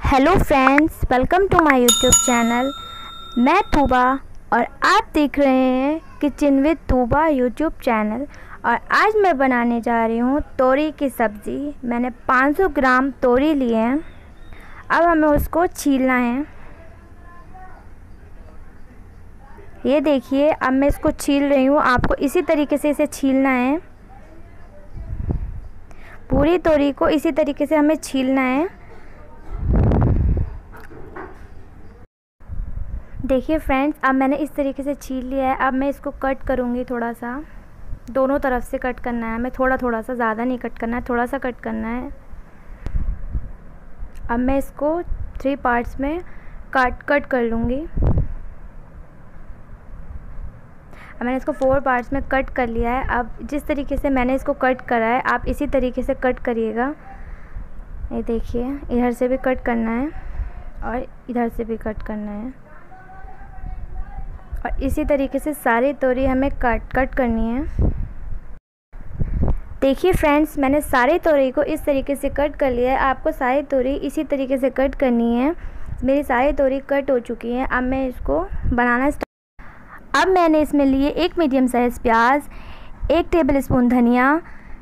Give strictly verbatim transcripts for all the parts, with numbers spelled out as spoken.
Hello friends, welcome to my YouTube channel. मैं तूबा और आप देख रहे हैं kitchen with Tuba YouTube channel. और आज मैं बनाने जा रही हूँ तोरी की सब्ज़ी। मैंने पाँच सौ ग्राम तोरी लिए हैं। अब हमें उसको छीलना है। ये देखिए, अब मैं इसको छील रही हूँ। आपको इसी तरीके से इसे छीलना है। पूरी तोरी को इसी तरीके से हमें छीलना है। देखिए फ्रेंड्स, अब मैंने इस तरीके से छील लिया है। अब मैं इसको कट करूँगी। थोड़ा सा दोनों तरफ से कट करना है हमें, थोड़ा थोड़ा सा, ज़्यादा नहीं कट करना है, थोड़ा सा कट करना है। अब मैं इसको थ्री पार्ट्स में काट कट कर लूँगी। अब मैंने इसको फोर पार्ट्स में कट कर लिया है। अब जिस तरीके से मैंने इसको कट करा है, आप इसी तरीके से कट करिएगा। ये देखिए, इधर से भी कट करना है और इधर से भी कट करना है। और इसी तरीके से सारी तोरी हमें कट कट करनी है। देखिए फ्रेंड्स, मैंने सारी तोरी को इस तरीके से कट कर लिया है। आपको सारी तोरी इसी तरीके से कट करनी है। मेरी सारी तोरी कट हो चुकी है। अब मैं इसको बनाना स्टार्ट। अब मैंने इसमें लिए एक मीडियम साइज़ प्याज, एक टेबल स्पून धनिया,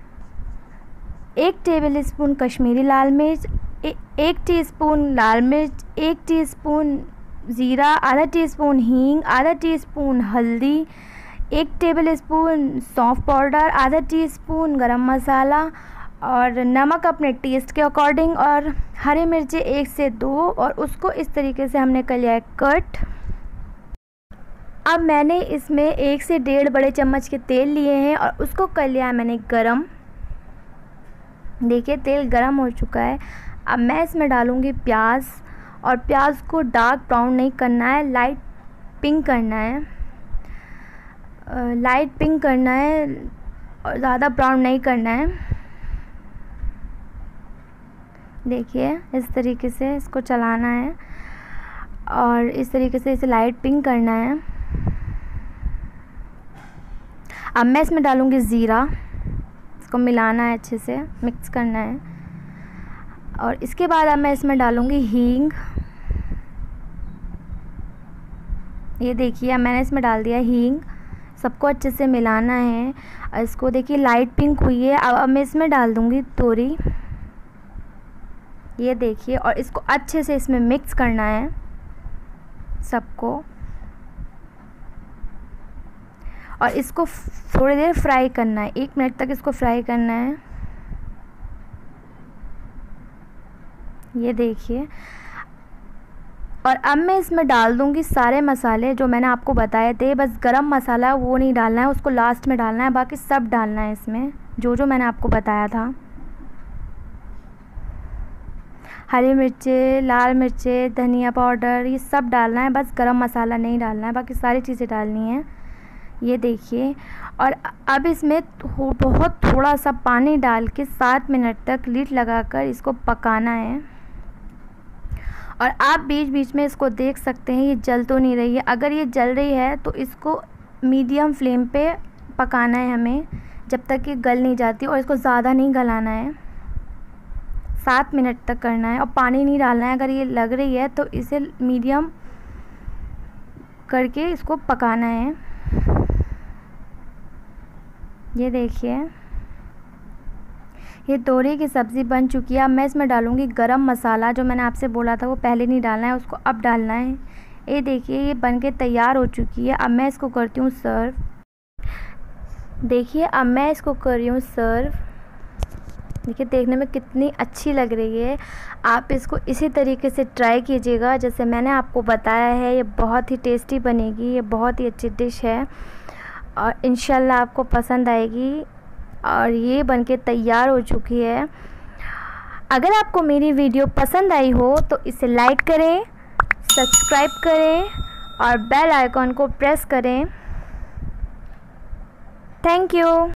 एक टेबल स्पून कश्मीरी लाल मिर्च, ए, एक टीस्पून लाल मिर्च, एक टीस्पून ज़ीरा, आधा टीस्पून हींग, आधा टीस्पून हल्दी, एक टेबल स्पून सौंफ पाउडर, आधा टीस्पून गरम मसाला और नमक अपने टेस्ट के अकॉर्डिंग, और हरी मिर्ची एक से दो। और उसको इस तरीके से हमने कर लिया है कट। अब मैंने इसमें एक से डेढ़ बड़े चम्मच के तेल लिए हैं और उसको कर लिया है मैंने गरम। देखिए, तेल गरम हो चुका है। अब मैं इसमें डालूँगी प्याज, और प्याज को डार्क ब्राउन नहीं करना है, लाइट पिंक करना है। लाइट पिंक करना है और ज़्यादा ब्राउन नहीं करना है। देखिए, इस तरीके से इसको चलाना है और इस तरीके से इसे लाइट पिंक करना है। अब मैं इसमें डालूँगी ज़ीरा। इसको मिलाना है, अच्छे से मिक्स करना है। और इसके बाद अब मैं इसमें डालूँगी हींग। ये देखिए, अब मैंने इसमें डाल दिया हींग। सबको अच्छे से मिलाना है। और इसको देखिए, लाइट पिंक हुई है। अब अब मैं इसमें डाल दूँगी तोरी। ये देखिए, और इसको अच्छे से इसमें मिक्स करना है सबको। और इसको थोड़ी देर फ्राई करना है, एक मिनट तक इसको फ्राई करना है। ये देखिए, और अब मैं इसमें डाल दूंगी सारे मसाले जो मैंने आपको बताए थे। बस गरम मसाला वो नहीं डालना है, उसको लास्ट में डालना है। बाकी सब डालना है इसमें, जो जो मैंने आपको बताया था। हरी मिर्चे, लाल मिर्चे, धनिया पाउडर, ये सब डालना है। बस गरम मसाला नहीं डालना है, बाकी सारी चीज़ें डालनी है। ये देखिए, और अब इसमें थो, बहुत थोड़ा सा पानी डाल के सात मिनट तक लीड लगाकर इसको पकाना है। और आप बीच बीच में इसको देख सकते हैं, ये जल तो नहीं रही है। अगर ये जल रही है तो इसको मीडियम फ्लेम पे पकाना है हमें, जब तक ये गल नहीं जाती। और इसको ज़्यादा नहीं गलाना है, सात मिनट तक करना है। और पानी नहीं डालना है। अगर ये लग रही है तो इसे मीडियम करके इसको पकाना है। ये देखिए, ये तोरी की सब्ज़ी बन चुकी है। अब मैं इसमें डालूँगी गरम मसाला, जो मैंने आपसे बोला था वो पहले नहीं डालना है, उसको अब डालना है। ये देखिए, ये बन के तैयार हो चुकी है। अब मैं इसको करती हूँ सर्व। देखिए, अब मैं इसको कर रही हूँ सर्व। देखिए, देखने में कितनी अच्छी लग रही है। आप इसको इसी तरीके से ट्राई कीजिएगा जैसे मैंने आपको बताया है। ये बहुत ही टेस्टी बनेगी। ये बहुत ही अच्छी डिश है और इंशाल्लाह आपको पसंद आएगी। और ये बनके तैयार हो चुकी है। अगर आपको मेरी वीडियो पसंद आई हो तो इसे लाइक करें, सब्सक्राइब करें और बेल आइकॉन को प्रेस करें। Thank you.